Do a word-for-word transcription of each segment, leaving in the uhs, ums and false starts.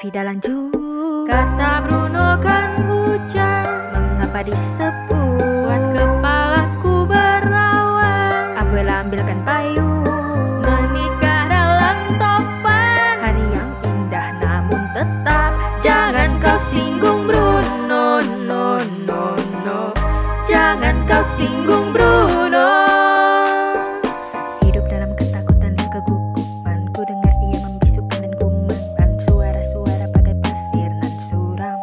Vida lanjut. Kata Bruno kan hujan, mengapa disebut? Buat kepalaku berawan, Abuela ambilkan payung. Menikah dalam topan, hari yang indah namun tetap jangan kau singgung Bruno, no, no, no. Jangan kau singgung Bruno. Hidup dalam ketakutan dan kegugupan, ku dengar dia membisukan dan kumandang suara-suara bagai pasir nan suram.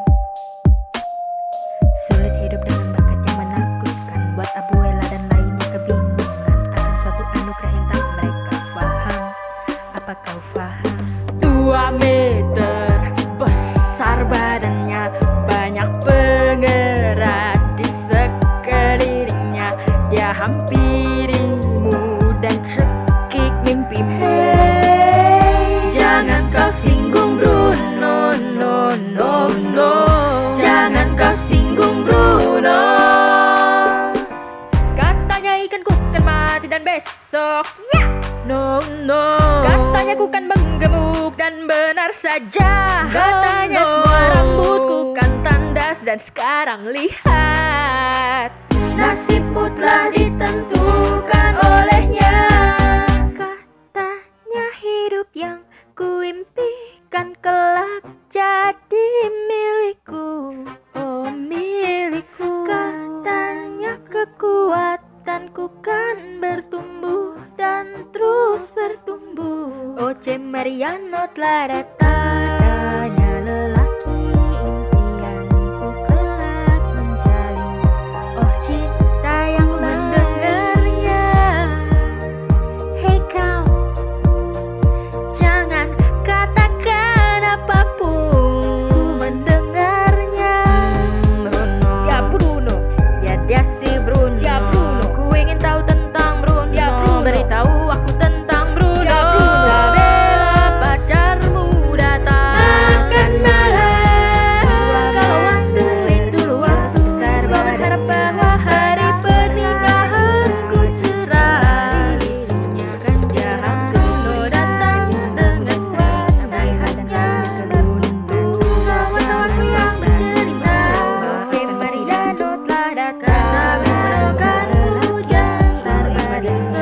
Sulit hidup dengan bakat yang menakutkan, buat Abuela dan lainnya kebingungan akan suatu anugerah yang tak mereka faham. Apa kau faham? Dua meter besar badannya, banyak penggerak di sekelilingnya. Dia hampirimu dan cekik mimpimu. Hey, jangan kau singgung Bruno, no, no, no. Jangan kau singgung Bruno. Katanya ikanku kan mati dan besok, ya, no, no. Katanya ku kan menggemuk dan benar saja. Katanya semua rambutku kan tandas dan sekarang lihat, nasibku telah ditentukan olehnya. Katanya hidup yang kuimpikan kelak jadi milikku, oh milikku. Katanya kekuatanku kan bertumbuh dan terus bertumbuh. Oce Mariano telah datang. Adanya lelaki impianku kelak menjalin, oh cinta yang mendengarnya. Hei kau, jangan katakan apapun, ku mendengarnya. Bruno, ya Bruno, ya dia si Bruno, ya Bruno. Ku ingin tahu tentang Bruno, ya Bruno. Beritahu aku tentang Bruno, ya Bruno. Bela pacarmu datang akan malam. Kalau waktu itu aku serba berharap bahwa hari pernikahanku cerah. Kan jarang Bruno datang dengan santai khasnya teruntuk. Kawan-kawanku yang bercerita, Oce Mariano telah datang. Kata Bruno kan hujan, serba di